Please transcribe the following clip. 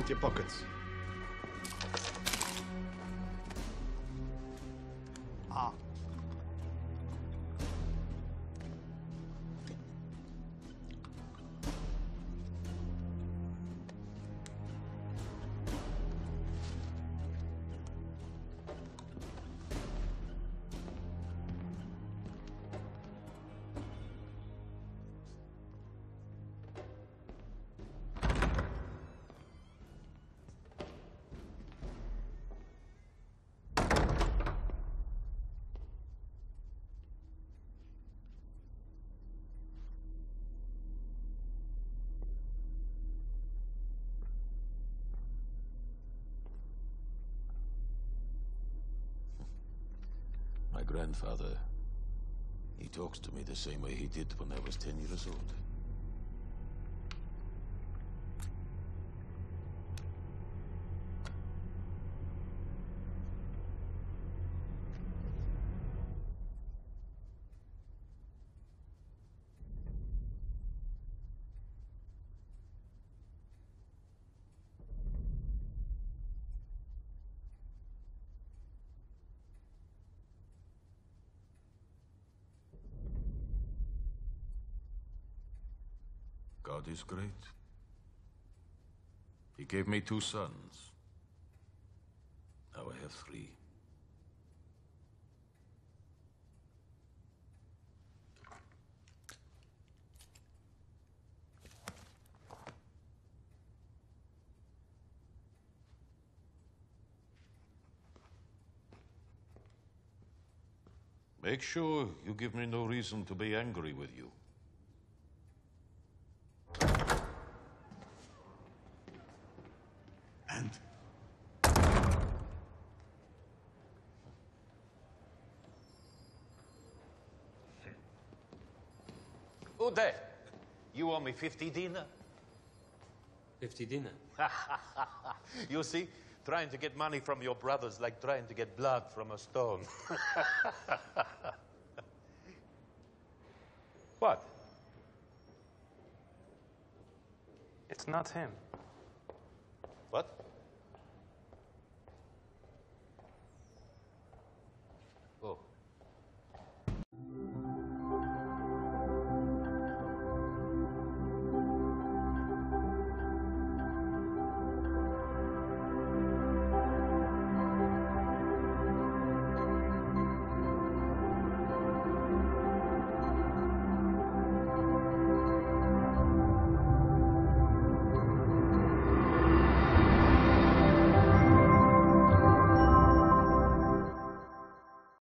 your pockets. Ah. My grandfather, he talks to me the same way he did when I was 10 years old. God is great. He gave me 2 sons. Now I have 3. Make sure you give me no reason to be angry with you. And? Uday, you owe me 50 dinar. 50 dinar? You see, trying to get money from your brothers like trying to get blood from a stone. What? It's not him. What?